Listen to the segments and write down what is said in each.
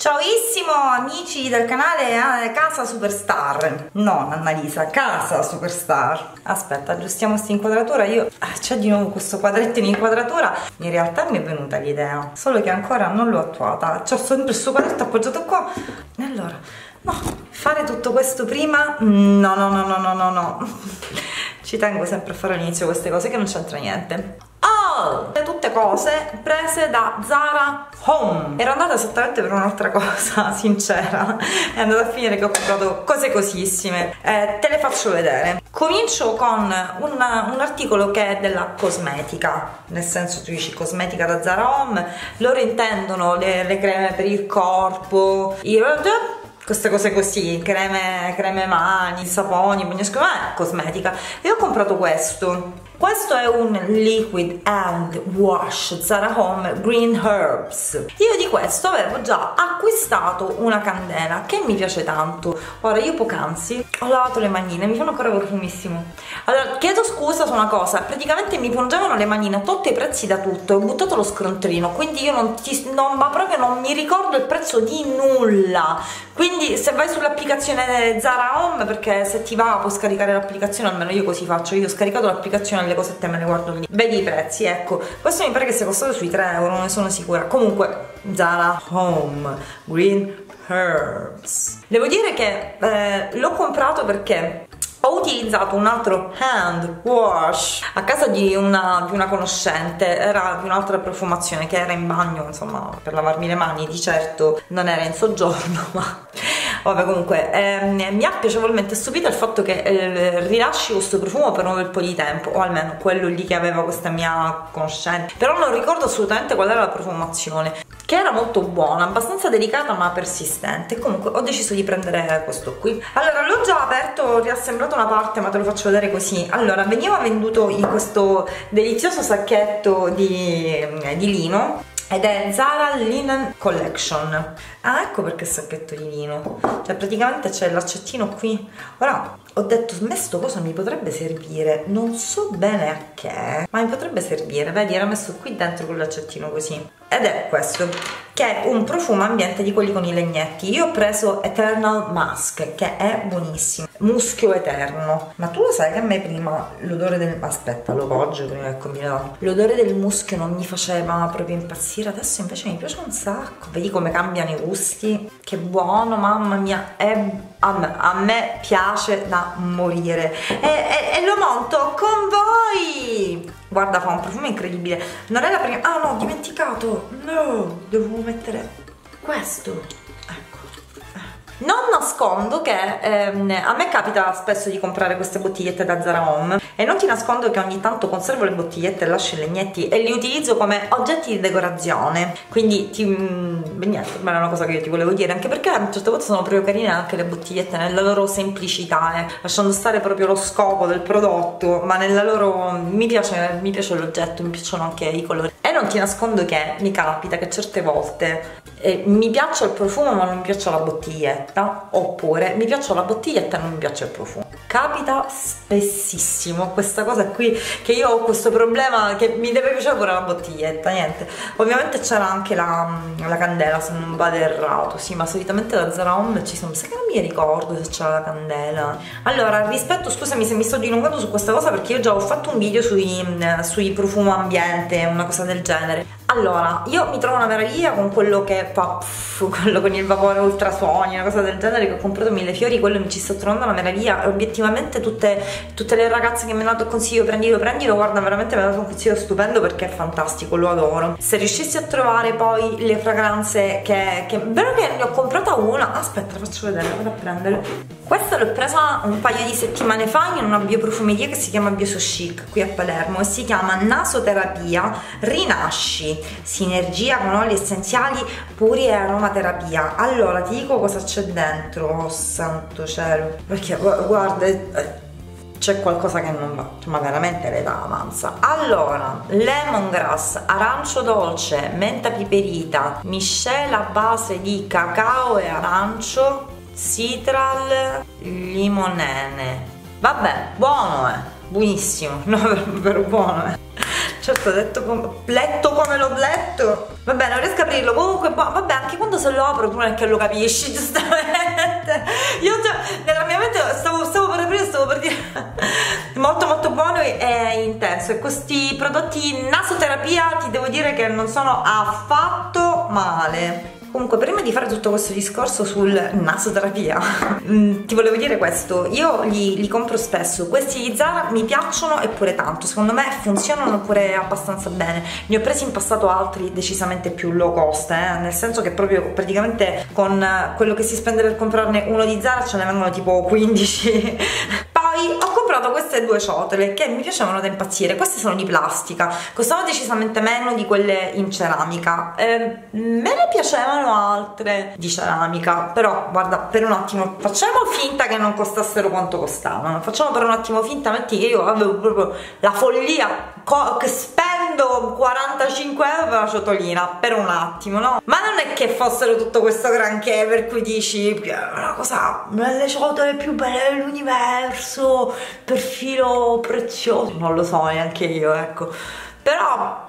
Ciaoissimo amici del canale Casa Superstar. No, Annalisa, Casa Superstar. Aspetta, aggiustiamo questa inquadratura. C'è di nuovo questo quadretto in inquadratura. In realtà mi è venuta l'idea, solo che ancora non l'ho attuata. C'ho sempre questo quadretto appoggiato qua. E allora, no, fare tutto questo prima? No. Ci tengo sempre a fare all'inizio queste cose che non c'entra niente. Tutte cose prese da Zara Home. Ero andata esattamente per un'altra cosa, sincera. È andata a finire che ho comprato cose cosissime. Te le faccio vedere. Comincio con un articolo che è della cosmetica. Nel senso, tu dici cosmetica da Zara Home, loro intendono le creme per il corpo, queste cose così, creme mani, saponi, cosmetica. E ho comprato questo. Questo è un liquid hand wash Zara Home Green Herbs. Io di questo avevo già acquistato una candela che mi piace tanto. Ora, io poc'anzi ho lavato le manine, mi fanno ancora profumissimo. Allora, chiedo scusa su una cosa, praticamente mi pungevano le manine a tutti i prezzi da tutto, ho buttato lo scontrino, quindi io non mi ricordo il prezzo di nulla. Quindi se vai sull'applicazione Zara Home, perché se ti va puoi scaricare l'applicazione, almeno io così faccio, io ho scaricato l'applicazione, le cosette me le guardo lì, vedi i prezzi, ecco. Questo mi pare che sia costato sui 3 euro, non ne sono sicura. Comunque Zara Home Green Herbs, devo dire che l'ho comprato perché ho utilizzato un altro hand wash a casa di una conoscente, era di un'altra profumazione che era in bagno, insomma, per lavarmi le mani. Di certo non era in soggiorno, ma vabbè, comunque mi ha piacevolmente stupito il fatto che rilasci questo profumo per un bel po' di tempo, o almeno quello lì che aveva questa mia conoscente, però non ricordo assolutamente qual era la profumazione, che era molto buona, abbastanza delicata ma persistente. Comunque ho deciso di prendere questo qui. Allora, l'ho già aperto, ho riassemblato una parte, ma te lo faccio vedere così. Allora, veniva venduto in questo delizioso sacchetto di lino, ed è Zara Linen Collection. Ah, ecco perché sacchetto di lino, cioè praticamente c'è l'accettino qui. Ora ho detto, a me sto coso mi potrebbe servire, non so bene a che, ma mi potrebbe servire. Vedi, era messo qui dentro con l'accettino così. Ed è questo, che è un profumo ambiente di quelli con i legnetti. Io ho preso Eternal Musk, che è buonissimo, muschio eterno. Ma tu lo sai che a me prima l'odore del... aspetta, lo poggio prima che combinato. L'odore del muschio non mi faceva proprio impazzire, adesso invece mi piace un sacco. Vedi come cambiano i gusti? Che buono, mamma mia, a me piace da morire. E lo monto con voi! Guarda, fa un profumo incredibile. Non è la prima... ah no, ho dimenticato. No, devo mettere questo. Non nascondo che a me capita spesso di comprare queste bottigliette da Zara Home, e non ti nascondo che ogni tanto conservo le bottigliette e lascio i legnetti e li utilizzo come oggetti di decorazione. Quindi niente, ma è una cosa che io ti volevo dire, anche perché a certe volte sono proprio carine anche le bottigliette nella loro semplicità, lasciando stare proprio lo scopo del prodotto, ma nella loro... mi piace l'oggetto, mi piacciono anche i colori. E non ti nascondo che mi capita che certe volte mi piaccia il profumo ma non mi piaccia la bottiglietta, oppure mi piaccia la bottiglietta e non mi piace il profumo. Capita spessissimo questa cosa qui, che io ho questo problema che mi deve piacere pure la bottiglietta. Niente, ovviamente c'era anche la candela, se non vado errato, sì, ma solitamente da Zara Home ci sono, sai che non mi ricordo se c'era la candela. Allora, rispetto, scusami se mi sto dilungando su questa cosa, perché io già ho fatto un video sui profumo ambiente, una cosa del genere. Allora, io mi trovo una meraviglia con quello che fa quello con il vapore ultrasuoni, una cosa del genere, che ho comprato Millefiori, quello mi ci sto trovando una meraviglia. Obiettivamente tutte le ragazze che mi hanno dato il consiglio prendilo, guarda, veramente mi hanno dato un consiglio stupendo, perché è fantastico, lo adoro. Se riuscissi a trovare poi le fragranze che vero che ne ho comprata una, aspetta, la faccio vedere, vado a prendere. Questa l'ho presa un paio di settimane fa in una bioprofumeria che si chiama Bioso Chic qui a Palermo, e si chiama Nasoterapia Rinasci, sinergia con oli essenziali puri e aromaterapia. Allora ti dico cosa c'è dentro, oh santo cielo, perché guarda, c'è qualcosa che non va, ma veramente l'età avanza. Allora, lemongrass, arancio dolce, menta piperita, miscela a base di cacao e arancio, citral, limonene. Vabbè, buono, buonissimo, no, però buono, Certo, letto come l'ho letto. Vabbè, non riesco a aprirlo. Comunque, vabbè, anche quando se lo apro tu non è che lo capisci, giustamente. Io già, nella mia mente stavo per aprire, stavo per dire molto molto buono e intenso. E questi prodotti nasoterapia ti devo dire che non sono affatto male. Comunque, prima di fare tutto questo discorso sul nasoterapia ti volevo dire questo: io li compro spesso, questi di Zara mi piacciono eppure tanto, secondo me funzionano pure abbastanza bene. Ne ho presi in passato altri decisamente più low cost, nel senso che proprio praticamente con quello che si spende per comprarne uno di Zara ce ne vengono tipo 15. Poi ho comprato queste due ciotole che mi piacevano da impazzire. Queste sono di plastica, costavano decisamente meno di quelle in ceramica, me ne piacevano altre di ceramica, però guarda, per un attimo facciamo finta che non costassero quanto costavano, facciamo per un attimo finta, metti che io avevo proprio la follia che spendo 45 euro per la ciotolina, per un attimo, no? Ma non è che fossero tutto questo granché per cui dici una cosa, le ciotole più belle dell'universo, perfilo prezioso, non lo so neanche io, ecco, però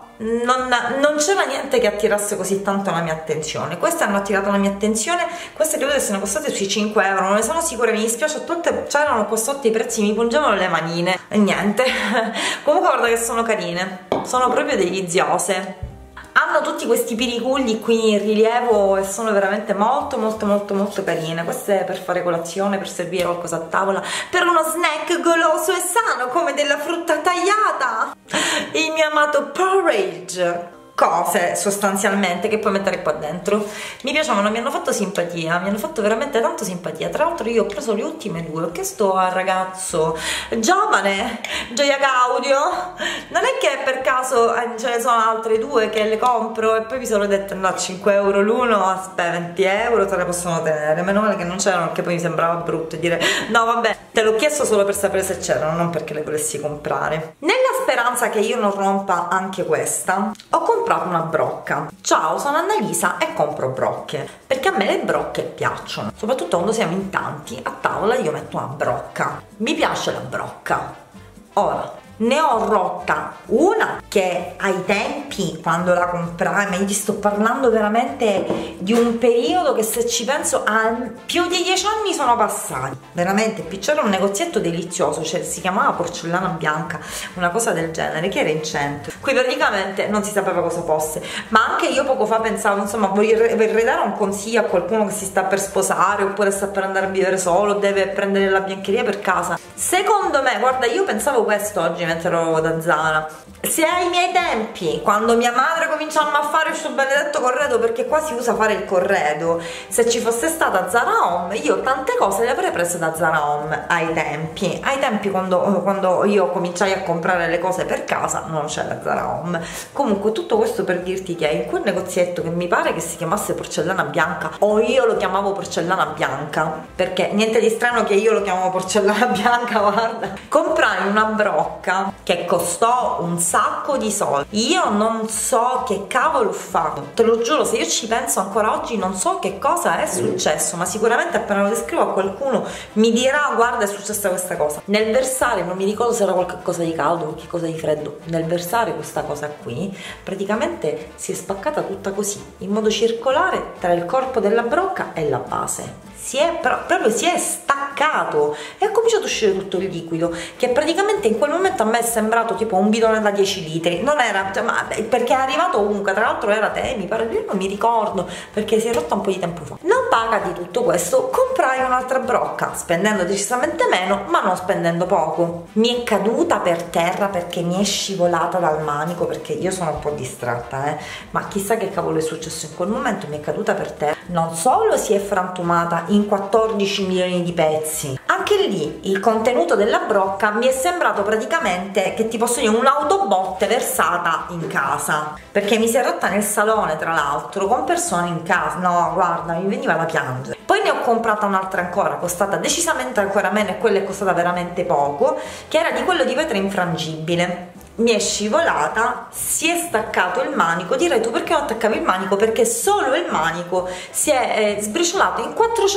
non c'era niente che attirasse così tanto la mia attenzione. Queste hanno attirato la mia attenzione, queste credo che siano costate sui 5 euro, non ne sono sicura, mi dispiace, tutte c'erano qua sotto i prezzi, mi pungevano le manine e niente. Comunque guarda che sono carine, sono proprio deliziose. Hanno tutti questi piricugli qui in rilievo e sono veramente molto molto molto molto carine. Queste per fare colazione, per servire qualcosa a tavola, per uno snack goloso e sano come della frutta tagliata, il mio amato porridge. Cose sostanzialmente che puoi mettere qua dentro. Mi piacevano, mi hanno fatto simpatia, mi hanno fatto veramente tanto simpatia. Tra l'altro io ho preso le ultime due, ho chiesto al ragazzo giovane, Gioia Gaudio, non è che per caso ce ne sono altre due che le compro, e poi mi sono detta no, 5 euro l'uno, aspetta, 20 euro te le possono tenere. Meno male che non c'erano, perché poi mi sembrava brutto dire no vabbè, te l'ho chiesto solo per sapere se c'erano, non perché le volessi comprare. Nella speranza che io non rompa anche questa, ho comprato una brocca. Ciao, sono Annalisa e compro brocche, perché a me le brocche piacciono, soprattutto quando siamo in tanti a tavola. Io metto una brocca, mi piace la brocca. Ora, ne ho rotta una che ai tempi quando la comprai, ma io ti sto parlando veramente di un periodo che, se ci penso, più di 10 anni sono passati, veramente. C'era un negozietto delizioso, cioè si chiamava Porcellana Bianca, una cosa del genere, che era in centro, qui praticamente non si sapeva cosa fosse, ma anche io poco fa pensavo, insomma, vorrei dare un consiglio a qualcuno che si sta per sposare oppure sta per andare a vivere solo, deve prendere la biancheria per casa. Secondo me, guarda, io pensavo questo oggi mentre ero da Zara: se ai miei tempi, quando mia madre cominciammo a fare questo benedetto corredo, perché qua si usa fare il corredo, se ci fosse stata Zara Home, io tante cose le avrei prese da Zara Home ai tempi quando io cominciai a comprare le cose per casa non c'era Zara Home. Comunque tutto questo per dirti che in quel negozietto, che mi pare che si chiamasse Porcellana Bianca, o io lo chiamavo Porcellana Bianca, perché niente di strano che io lo chiamavo Porcellana Bianca, guarda, comprai una brocca che costò un sacco di soldi. Io non so che cavolo ho fatto, te lo giuro, se io ci penso ancora oggi non so che cosa è successo, ma sicuramente appena lo descrivo a qualcuno mi dirà guarda è successa questa cosa. Nel versare, non mi ricordo se era qualcosa di caldo o qualcosa di freddo, nel versare questa cosa qui praticamente si è spaccata tutta così in modo circolare tra il corpo della brocca e la base. Proprio si è staccato e ha cominciato a uscire tutto il liquido, che praticamente in quel momento a me è sembrato tipo un bidone da 10 litri, non era, cioè, ma perché è arrivato ovunque, tra l'altro era te, mi pare, io non mi ricordo perché si è rotta un po' di tempo fa. Non paga di tutto questo, comprai un'altra brocca spendendo decisamente meno ma non spendendo poco. Mi è caduta per terra perché mi è scivolata dal manico, perché io sono un po' distratta, ma chissà che cavolo è successo in quel momento, mi è caduta per terra, non solo si è frantumata in 14 milioni di pezzi, anche lì il contenuto della brocca mi è sembrato praticamente, che ti posso dire, un'autobotte versata in casa, perché mi si è rotta nel salone, tra l'altro, con persone in casa. No, guarda, mi veniva da piangere. Poi ne ho comprata un'altra ancora, costata decisamente ancora meno, e quella è costata veramente poco, che era di quello di vetro infrangibile. Mi è scivolata, si è staccato il manico. Direi tu perché non attaccavi il manico? Perché solo il manico si è sbriciolato in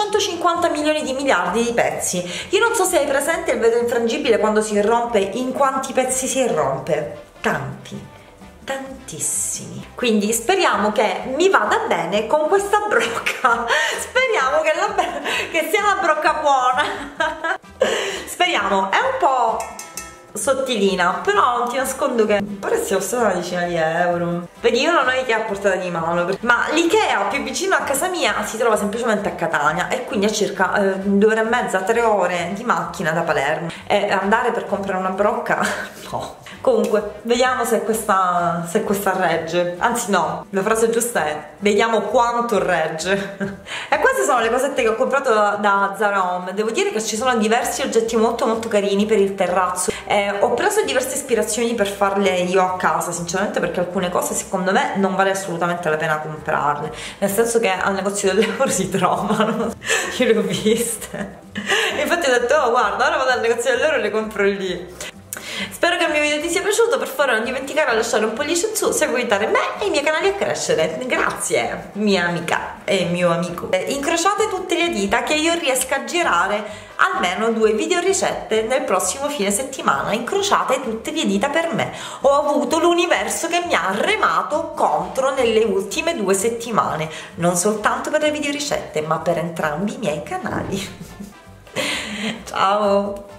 450 milioni di miliardi di pezzi. Io non so se hai presente il vetro infrangibile, quando si rompe, in quanti pezzi si rompe? Tanti. tantissimi, quindi speriamo che mi vada bene con questa brocca, speriamo che sia una brocca buona. Speriamo, è un po' sottilina, però non ti nascondo che pare sia costata una decina di euro. Vedi, io non ho idea a portata di mano, ma l'Ikea più vicino a casa mia si trova semplicemente a Catania e quindi a circa 2 ore e mezza, 3 ore di macchina da Palermo, e andare per comprare una brocca no. Comunque vediamo se questa regge, anzi no, la frase giusta è vediamo quanto regge. E queste sono le cosette che ho comprato da Zara Home. Devo dire che ci sono diversi oggetti molto molto carini per il terrazzo. Ho preso diverse ispirazioni per farle io a casa, sinceramente, perché alcune cose secondo me non vale assolutamente la pena comprarle, nel senso che al negozio dell'euro si trovano. Io le ho viste, infatti ho detto oh guarda, ora vado al negozio dell'euro e le compro lì. Spero che il mio video ti sia piaciuto, per favore non dimenticare di lasciare un pollice in su se vuoi aiutare me e i miei canali a crescere. Grazie mia amica e mio amico. Incrociate tutte le dita che io riesca a girare almeno 2 video ricette nel prossimo fine settimana. Incrociate tutte le dita per me. Ho avuto l'universo che mi ha remato contro nelle ultime 2 settimane, non soltanto per le video ricette ma per entrambi i miei canali. Ciao!